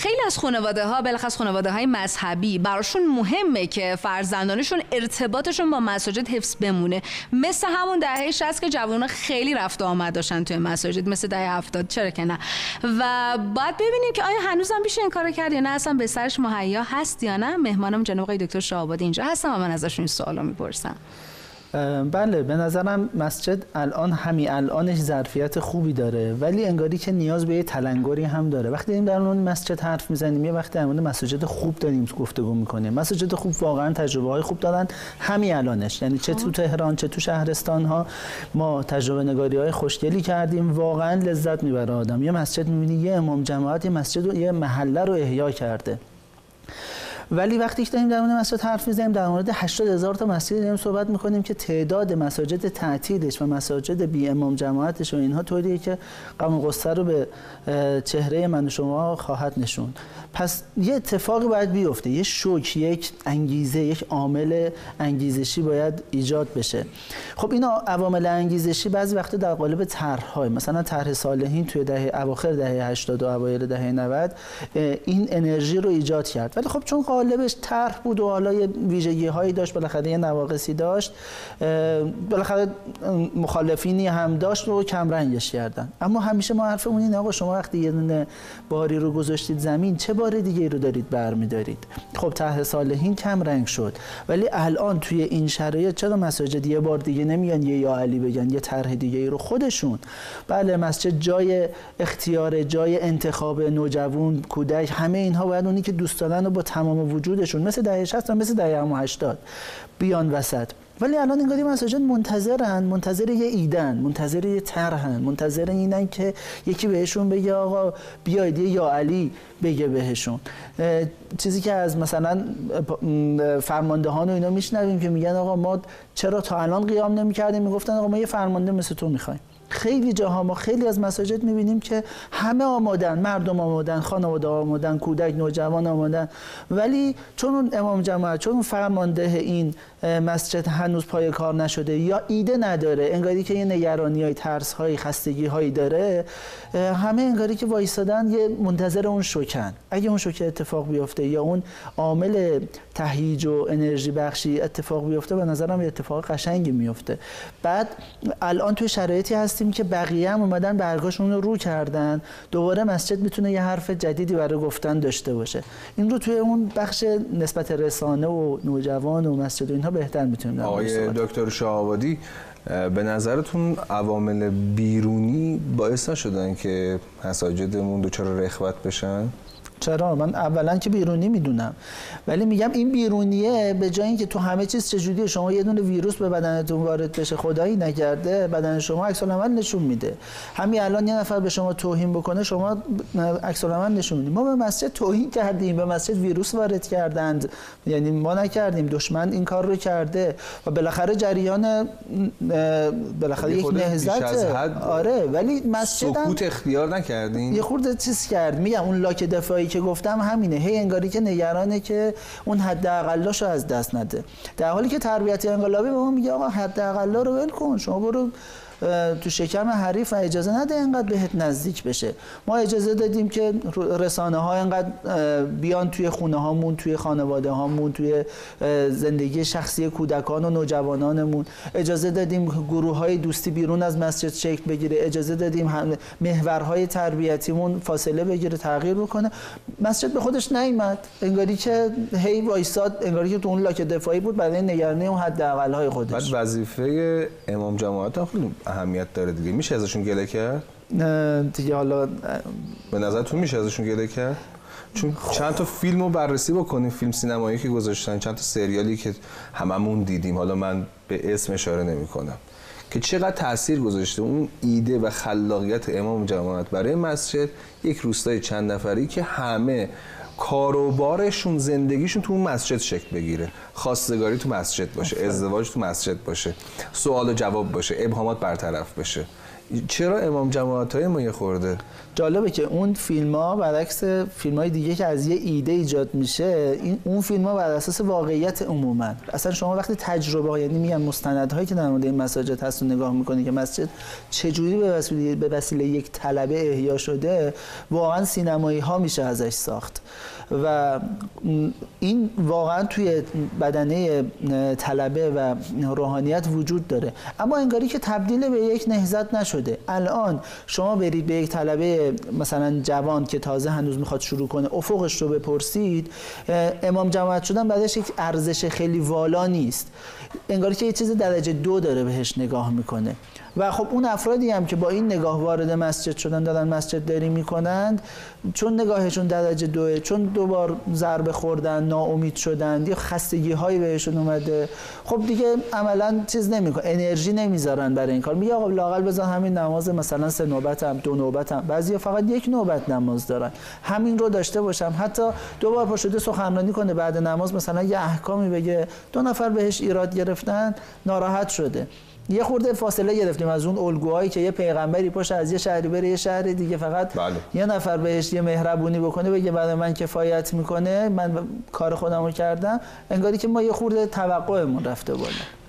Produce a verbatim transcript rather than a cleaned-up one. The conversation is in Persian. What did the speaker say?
خیلی از خانواده ها بالاخص خانواده های مذهبی براشون مهمه که فرزندانشون ارتباطشون با مساجد حفظ بمونه، مثل همون دهه شصت که جوانان خیلی رفت و آمد داشتن توی مساجد، مثل دهه هفتاد، چرا که نه. و باید ببینیم که آیا هنوزم میشه این کارو کرد یا نه، اصلا به سرش مهیا هست یا نه. مهمانم جناب آقای دکتر شاه‌آبادی اینجا هستم و من ازشون این سوالو میپرسم. بله، به نظرم مسجد الان همین الانش ظرفیت خوبی داره، ولی انگاری که نیاز به یه تلنگری هم داره. وقتی داریم در مورد مسجد حرف میزنیم، یه وقتی در مورد مساجد خوب داریم گفتگو میکنیم. مساجد خوب واقعا تجربه های خوب دارن همین الانش، یعنی چه تو تهران چه تو شهرستان ها ما تجربه نگاری های خوشگلی کردیم، واقعا لذت میبره آدم. یه مسجد میبینی یه امام جماعت یه مسجد و یه محله رو احیا کرده. ولی وقتی که داریم در مورد مسجد حرف میزنیم، در مورد هشتاد هزار تا مسجد داریم صحبت میکنیم که تعداد مساجد تعطیلش و مساجد بی امام جماعتش و اینها طوریه که غم و غصه رو به چهره من و شما خواهد نشون. پس یه اتفاقی باید بیفته، یه شوک، یک انگیزه، یک عامل انگیزشی باید ایجاد بشه. خب اینا عوامل انگیزشی بعضی وقتا در قالب طرح‌های، مثلا طرح صالحین توی دهه اواخر دهه هشتاد و اوایل دهه نود این انرژی رو ایجاد کرد. ولی خب چون قالبش طرح بود و حالا یه ویژگی‌هایی داشت، بالاخره یه نواقصی داشت، بالاخره مخالفینی هم داشت و کم رنگش کردن. اما همیشه ما حرفمون اینه آقا شما وقتی یه دونه باری رو گذاشتید زمین، چه بار دیگه رو دارید برمی‌دارید؟ خب طرح صالحین کم رنگ شد، ولی الان توی این شرایط چرا مساجد یه بار دیگه نمیان یه یا علی بگن، یه طرح دیگه رو خودشون؟ بله، مسجد جای اختیار، جای انتخاب نوجوان، کودک، همه اینها باید اونی که دوست دارن و با تمام وجودشون، مثل دهه شصت و مثل دهه هشتاد بیان وسط. ولی الان انگاری مساجد منتظرن، منتظر یه ایدن، منتظر یه طرحن، منتظر اینن که یکی بهشون بگه آقا بیاید یه یا علی بگه بهشون. چیزی که از مثلا فرماندهان و اینا میشنویم که میگن آقا ما چرا تا الان قیام نمی‌کردیم، میگفتن آقا ما یه فرمانده مثل تو می‌خوایم. خیلی جاها ما خیلی از مساجد می‌بینیم که همه آمادن، مردم آمادن، خانواده آمادن، کودک نوجوان آمادن، ولی چون اون امام جماعت، چون اون فرمانده این مسجد هنوز پای کار نشده یا ایده نداره، انگاری که یه نگرانی‌های، ترس‌های، خستگی‌هایی داره، همه انگاری که وایسادن یه منتظر اون شوکن. اگه اون شوکه اتفاق بیفته یا اون عامل تهییج و انرژی بخشی اتفاق بیفته، به نظرم یه اتفاق قشنگی میفته. بعد الان توی شرایطی هستیم که بقیه هم اومدن برگاشون رو رو کردن، دوباره مسجد میتونه یه حرف جدیدی برای گفتن داشته باشه. این رو توی اون بخش نسبت رسانه و نوجوان و مسجد و اینها بهتر میتونیم. آقای دکتر شاه‌آبادی، به نظرتون عوامل بیرونی باعث نشدن که مساجدمون دچار رخوت بشن؟ چرا؟ من اولا که بیرونی میدونم، ولی میگم این بیرونیه به جای اینکه تو همه چیز چجوریه، شما یه دونه ویروس به بدنتون وارد بشه، خدایی نکرده بدن شما عکس العمل نشون میده. همین الان یه نفر به شما توهین بکنه، شما عکس العمل نشون میدید. ما به مسجد توهین کردیم، به مسجد ویروس وارد کردند، یعنی ما نکردیم، دشمن این کار رو کرده و بالاخره جریان بالاخره یک نهضت. آره، ولی مسجد سکوت اختیار نکردین. یه خورده چیز کرد. میگم اون لاک دفاعی که گفتم همینه، هی انگاری که نگرانه که اون حداقلاشو از دست نده، در حالی که تربیت انقلابی به ما میگه آقا حداقلا رو ول کن، شما برو تو شکم حریف و اجازه نده اینقدر بهت نزدیک بشه. ما اجازه دادیم که رسانه ها اینقدر بیان توی خونه هامون، توی خانواده هامون، توی زندگی شخصی کودکان و نوجوانانمون، اجازه دادیم گروه های دوستی بیرون از مسجد شکل بگیره، اجازه دادیم محورهای تربیتیمون فاصله بگیره، تغییر بکنه. مسجد به خودش نیامد، انگاری که هی وایساد، انگاری که تو اون لاک دفاعی بود برای نگرانی اون حداقل های خودش. بعد وظیفه امام جماعت خیلی اهمیت داره دیگه. میشه ازشون گله کرد؟ دیگه حالا به نظرتون میشه ازشون گله کرد؟ چون چند تا فیلم رو بررسی بکنیم، فیلم سینمایی که گذاشتن، چند تا سریالی که هممون دیدیم، حالا من به اسم اشاره نمی کنم، که چقدر تأثیر گذاشته اون ایده و خلاقیت امام جماعت برای مسجد، یک روستای چند نفری که همه کاروبارشون، زندگیشون تو اون مسجد شکل بگیره، خواستگاری تو مسجد باشه، ازدواج تو مسجد باشه، سوال و جواب باشه، ابهامات برطرف بشه. چرا امام جماعت‌های ما یه خورده جالبه که اون فیلم ها برعکس فیلم های دیگه که از یه ایده ایجاد میشه، این اون فیلم ها بر اساس واقعیت عموما. اصلا شما وقتی تجربه، یعنی میگن مستندهایی که در مورد این مساجد هست و نگاه میکنی که مسجد چجوری به وسیله به وسیله یک طلبه احیا شده، واقعا سینمایی ها میشه ازش ساخت و این واقعا توی بدنه طلبه و روحانیت وجود داره. اما انگاری که تبدیل به یک نهضت نشده. الان شما برید به یک طلبه مثلا جوان که تازه هنوز میخواد شروع کنه افقش رو بپرسید، امام جماعت شدن بعدش یک ارزش خیلی والا نیست، انگاری که یه چیز درجه دو داره بهش نگاه میکنه. و خب اون افرادی هم که با این نگاه وارد مسجد شدن، دارن مسجد داری میکنند، چون نگاهشون درجه دوه، چون دوبار ضربه خوردن، ناامید شدن یا خستگی هایی بهشون اومده، خب دیگه عملا چیز نمیکنن، انرژی نمیذارن برای این کار. میگه آقا لااقل بذار همین نماز مثلا سه نوبت هم دو نوبت هم، بعضیا فقط یک نوبت نماز دارن، همین رو داشته باشم. حتی دوبار پا شده سخنرانی کنه بعد نماز، مثلا یه احکامی بگه، دو نفر بهش ایراد گرفتن، ناراحت شده. یه خورده فاصله گرفتیم از اون الگوهایی که یه پیغمبری پشت از یه شهری بره یه شهر دیگه، فقط بله. یه نفر بهش یه مهربونی بکنه بگه بعد من کفایت میکنه، من کار خودم رو کردم. انگاری که ما یه خورده توقعمون رفته بالا.